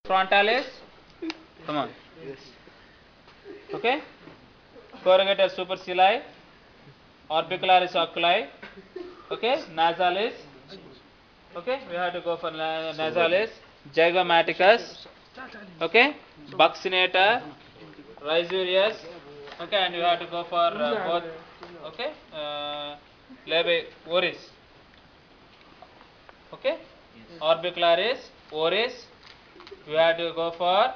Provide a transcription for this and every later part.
Frontalis. Come on. Okay. Corrugator supercilii. Orbicularis oculi. Okay. Nasalis. Okay. We have to go for nasalis. Zygomaticus. Okay. Buccinator. Rhizurius. Okay. And you have to go for both. Okay. Labi oris. Okay. Orbicularis, oris. We have to go for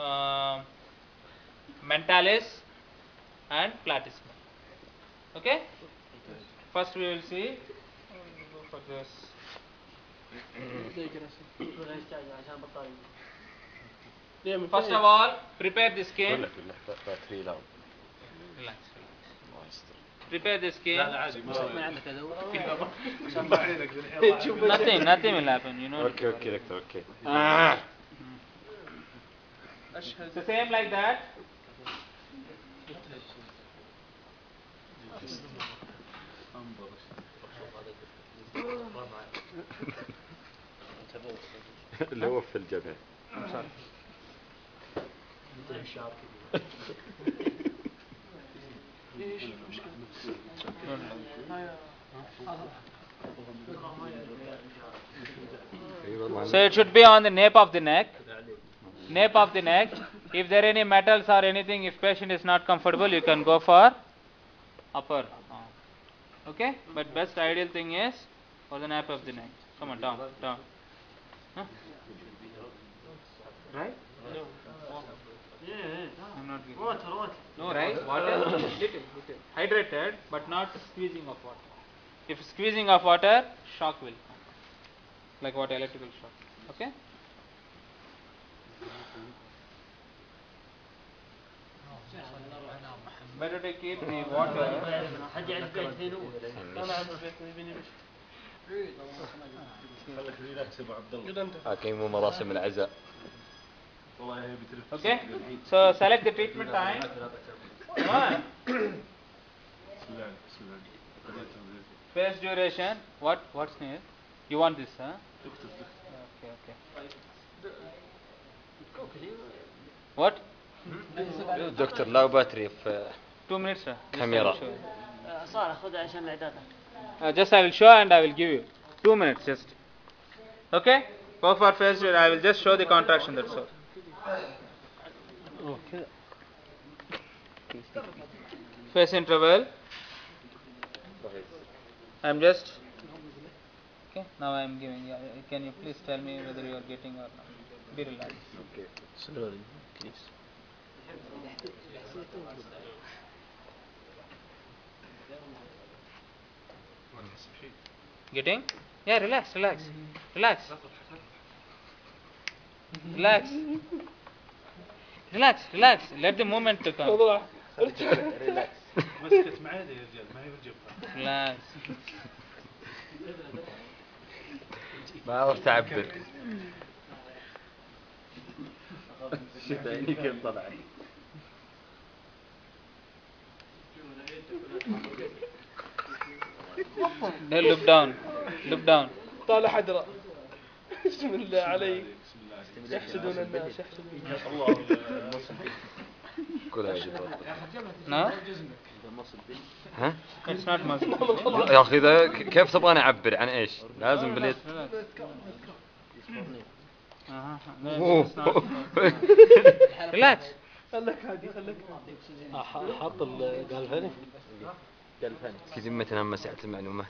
mentalis and platysma. Okay. First we will see. Go for this. First of all, prepare the skin. Relax. Prepare the skin. Nothing will happen, you know. Okay, doctor, okay. So same like that. اللي هو في الجبهة. So it should be on the nape of the neck. Nape of the neck. If there are any metals or anything, if patient is not comfortable, you can go for upper. Okay? But best ideal thing is for the nape of the neck. Come on, down. Huh? Right? No. I'm not giving. Water. No, right? Water? Little. Hydrated, but not squeezing of water. If squeezing of water, shock will come. Like what? Electrical shock. Okay? Better to keep the water. أكيد مراسم العزاء. Okay? So select the treatment time. One. Phase duration. What's new? You want this, huh? Okay. What? دكتور لا باتري في 2 minutes, sir. كاميرا. Just I will show and I will give you 2 minutes just. Okay? Go for phase duration. I will just show the contraction, that's all. Phase interval. I'm just. Okay, now I am giving. Can you please tell me whether you are getting or not? Be relaxed. Okay. Slowly, please. Getting? Yeah, relax. Relax. Let the movement to come. Relax. Relax. ما عرفت أعبر. شفت عيني كيف طلعت. Look down. طالع حدرة. بسم الله عليك. يحسدون الناس كلها جبرة. No? ها؟ It's not muscle. يا أخي ذا كيف تبغاني أعبر عن إيش؟ لازم باليد. Relax. خلك هادي حاط القلفاني في ذمتنا مساحة المعلومات.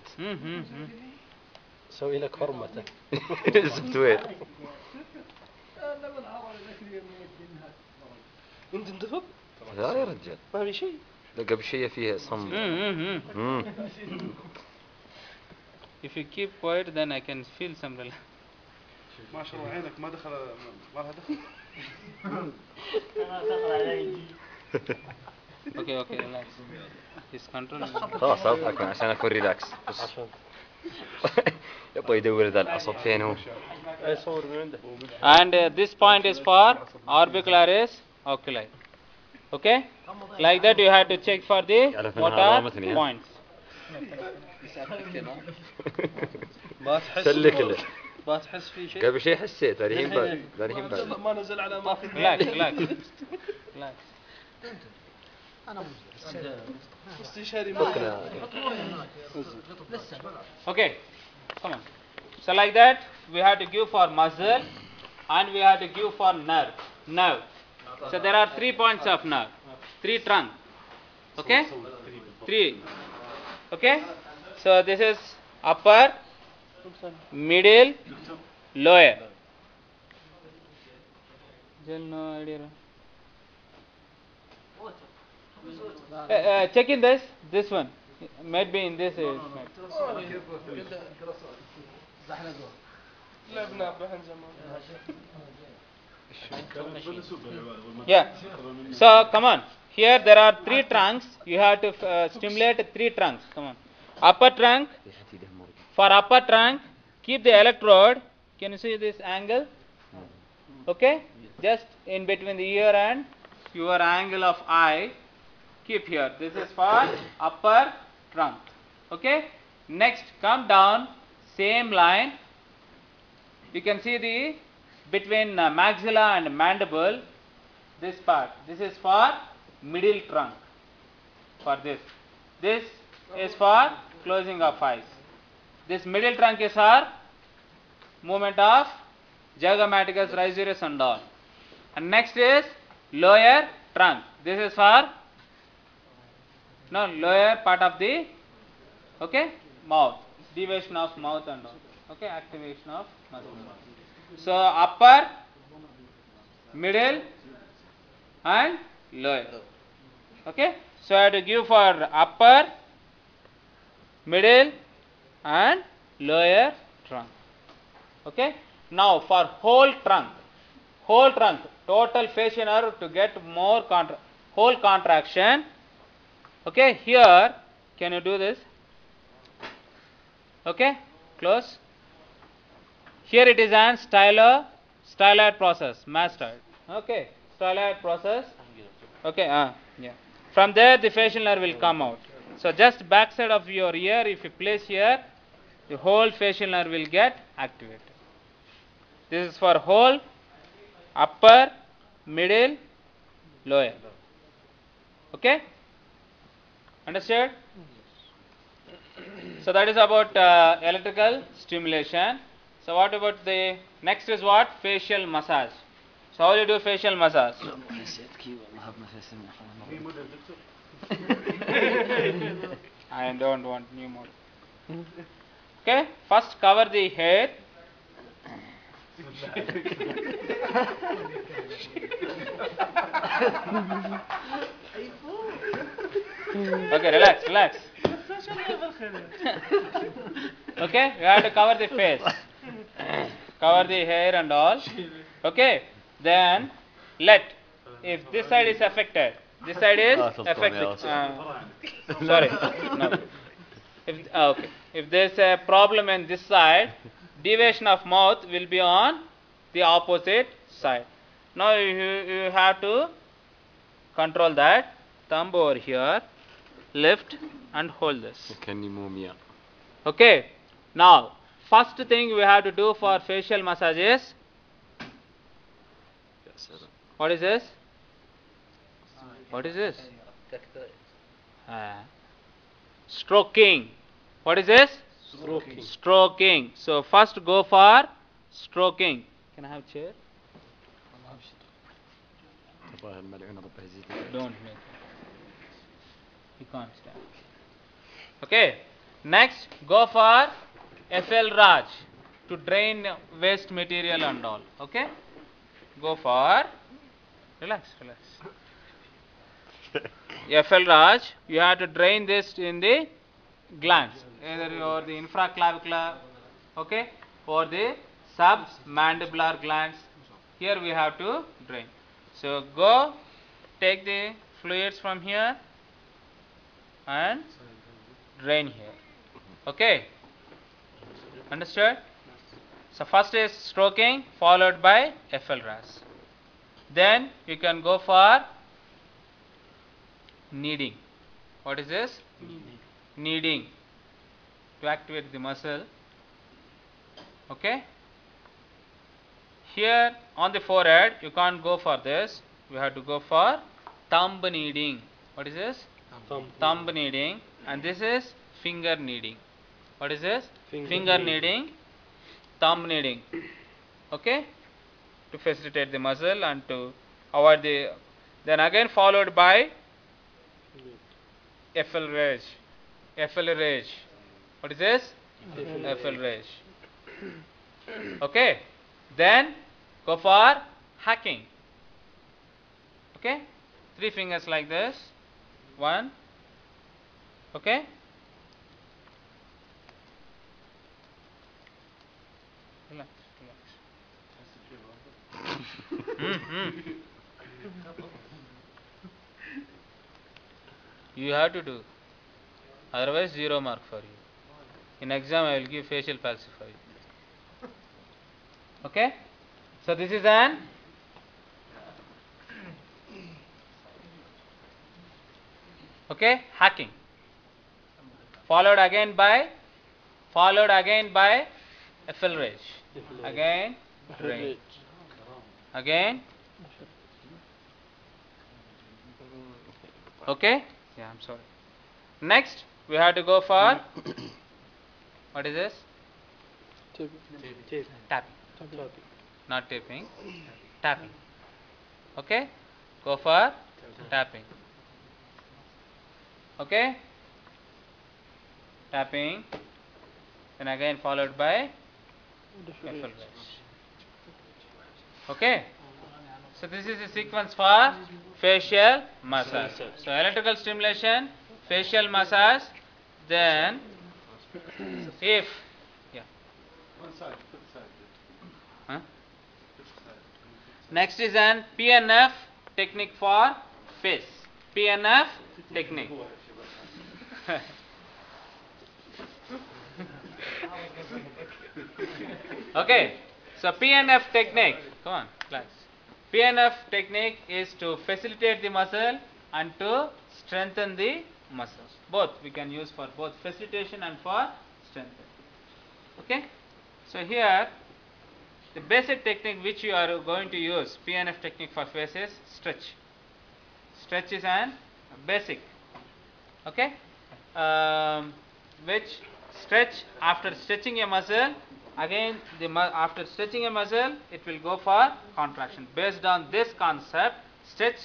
سوي لك فورمته. سوفت وير. انت انتفض؟ لا يا رجال. ما في شيء. لا قبل شيء فيها صم. If you keep quiet, then I can feel some relax. ما شاء الله عينك ما دخل ما لها دخل. Okay, relax. He's controlling. خلاص أضحك عشان أكون ريلاكس. يبغى يدور ذا العصب فين هو. صور من عنده. And this point is for orbicularis oculi. Okay? Like that you have to check for the what are points. ما تحس. سلك له. ما تحس في شيء؟ قبل شيء حسيت الحين الحين بعد. ما نزل على ما في relax relax relax. استشاري Okay, come on. So like that, we have to give for muscle and we have to give for nerve. Nerve. So there are 3 points of nerve, 3 trunk. Okay, 3. Okay. So this is upper, middle, lower. No idea. Check in this one. Might be in this. لعبنا بحن زمان. Yeah. So come on. Here there are 3 trunks. You have to stimulate 3 trunks. Come on. Upper trunk. For upper trunk, keep the electrode. Can you see this angle? Okay. Just in between the ear and your angle of eye. Keep here. This is for upper trunk. Okay. Next, come down. Same line. You can see the between maxilla and mandible. This part. This is for middle trunk. For this. This is for closing of eyes. This middle trunk is for movement of zygomaticus, rhizorhizis and all. And next is lower trunk. This is for lower part of the mouth. Deviation of mouth and all. Okay, activation of muscle. So upper, middle and lower. Okay. So I have to give for upper, middle and lower trunk. Okay. Now for whole trunk, total facial nerve to get more whole contraction. Okay. Here, can you do this? Okay. Close. Here it is an styloid process, mastoid. Okay. Styloid process. Okay. Yeah. From there the facial nerve will come out. So just backside of your ear, if you place here, the whole facial nerve will get activated. This is for whole, upper, middle, lower. Okay? Understood? So that is about electrical stimulation. So what about the next is what? Facial massage. So how do you do facial massage? I don't want new model. Okay, first cover the hair. Okay, relax. Okay, you have to cover the face. Cover the hair and all. Okay, then if this side is affected, this side is affected. Sorry, no. If there is a problem in this side, deviation of mouth will be on the opposite side. Now you have to control that. Thumb over here, lift and hold this. Okay. Now, first thing we have to do for facial massage is, what is this? What is this? Stroking. What is this? Stroking. So first go for stroking. Can I have chair? Don't make it. You can't stand. Okay. Next, go for FL Raj to drain waste material and all. Okay. Go for relax. FL Raj, you have to drain this in the glands, either or the infraclavicular, okay, or the submandibular glands. Here we have to drain. So go take the fluids from here and drain here. Okay. Understood? So first is stroking followed by FL Ras. Then you can go for kneading. What is this? Kneading to activate the muscle. Okay. here on the forehead, you can't go for this. We have to go for thumb kneading. What is this? Thumb kneading. And this is finger kneading. What is this? Finger kneading, thumb kneading. Okay? To facilitate the muscle and to avoid the. Then again followed by FL rage. FL rage. What is this? FL rage. Okay? Then go for hacking. Okay? 3 fingers like this. 1. Okay? Relax, relax. You have to do. Otherwise, 0 mark for you. In exam, I will give facial palsy for you. Okay? So this is an hacking. Followed again by FL rage. Again rage. Again. Okay? Yeah, I'm sorry. Next, we have to go for what is this? Tapping. Not taping. Tapping. Okay? Go for tapping. Okay? Tapping. Then again followed by FL rage. Okay? So this is the sequence for facial massage. So electrical stimulation, facial massage, then if One side, put the side. huh? Next is an PNF technique for face. PNF technique. Okay, so PNF technique, come on, class. PNF technique is to facilitate the muscle and to strengthen the muscles. Both we can use for both facilitation and for strengthening. Okay, so here the basic technique which you are going to use, PNF technique for face is stretch. Stretch is an basic. Okay, which stretch after stretching a muscle. Again, after stretching a muscle, it will go for contraction. Based on this concept, stretch,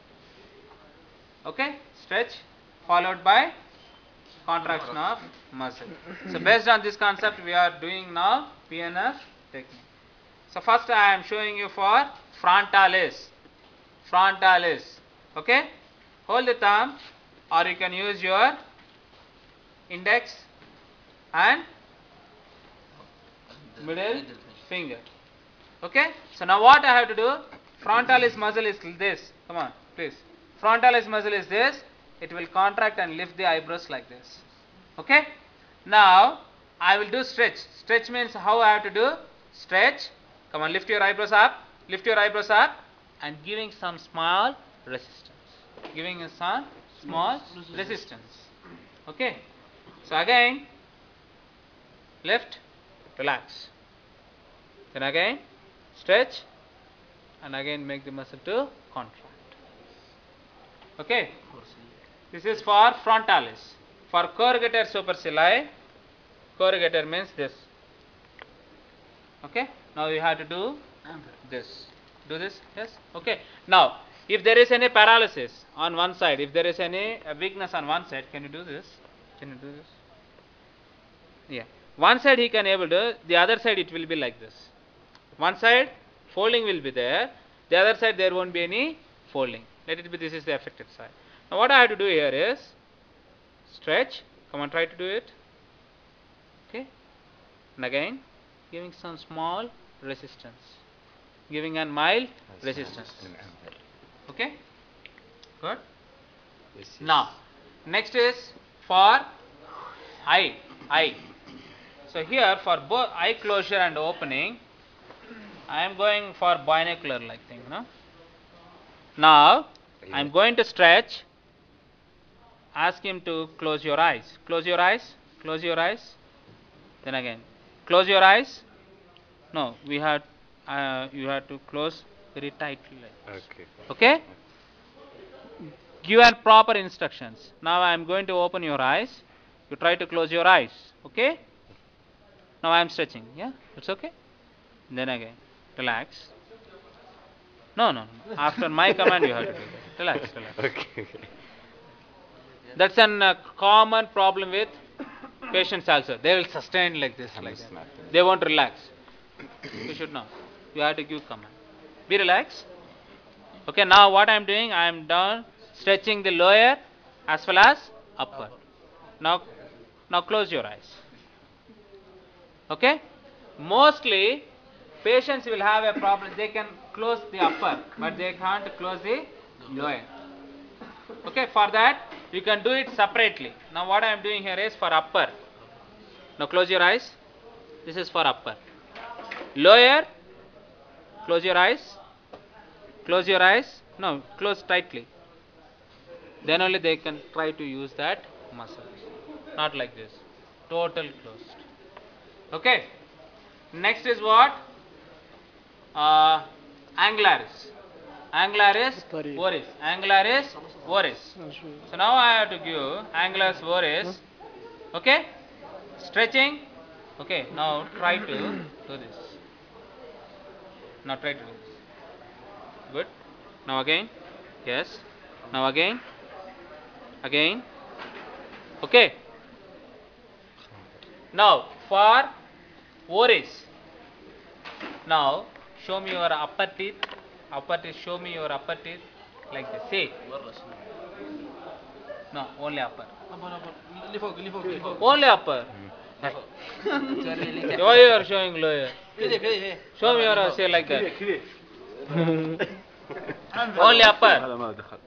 okay, stretch followed by contraction of muscle. So based on this concept, we are doing now PNF technique. So first I am showing you for frontalis. Frontalis, okay. Hold the thumb, or you can use your index and middle finger. Okay, so now what I have to do, frontalis muscle is this, come on please, frontalis muscle is this, it will contract and lift the eyebrows like this. Okay, now I will do stretch. Stretch means how I have to do, stretch, come on, lift your eyebrows up, and giving some small resistance, okay. So again lift, relax, then again stretch, and again make the muscle to contract. Okay, this is for frontalis. For corrugator supercilii, corrugator means this. Okay, now you have to do this. Do this, yes? Okay, now if there is any paralysis on one side, if there is any weakness on one side, can you do this? Yeah, one side he can able to, the other side it will be like this. One side folding will be there, the other side there won't be any folding. Let it be, this is the affected side. Now what I have to do here is stretch, come on, try to do it. Okay, and again giving some small resistance, giving a mild resistance. Okay, good. Now next is for eye. So here for both eye closure and opening, I am going for binocular like thing, Now I am going to stretch. Ask him to close your eyes. Close your eyes. Then again close your eyes. No, we have you have to close very tightly. Like this. Okay. Okay? Give and proper instructions. Now I am going to open your eyes. You try to close your eyes. Okay? Now I am stretching. Yeah? It's okay? Then again. Relax. No. After my command you have to do that. Relax. Okay. That's a common problem with patients also. They will sustain like this. Like that. They won't relax. You should know. You have to give command. Be relaxed. Okay, now what I am doing, I am down stretching the lower as well as upper. Now close your eyes. Okay? Mostly patients will have a problem. They can close the upper, but they can't close the lower. Okay, for that you can do it separately. Now what I am doing here is for upper. Now close your eyes. This is for upper. Lower, close your eyes. Close your eyes. No, close tightly. Then only they can try to use that muscle. Not like this. Total closed. Okay. Next is what? Angularis. Angularis oris. Angularis oris. So now I have to give angularis oris. Okay. Stretching. Okay. Now try to do this. Now try to do this. Good. Now again. Yes. Now again. Again. Okay. Now for oris. Now show me your upper teeth. Upper teeth. Show me your upper teeth. Like this. See. No, only upper. Only upper. Why you are showing lower? Show me your say like that. Only upper. هذا ما دخل.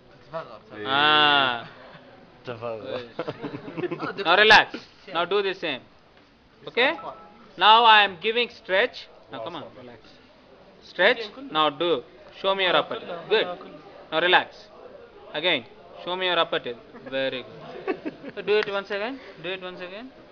Now relax. Now do the same. Okay? Now I am giving stretch. Now come on, relax. Stretch. Now do. Show me your upper teeth. Good. Now relax. Again. Show me your upper teeth. Very good. So do it once again. Do it once again.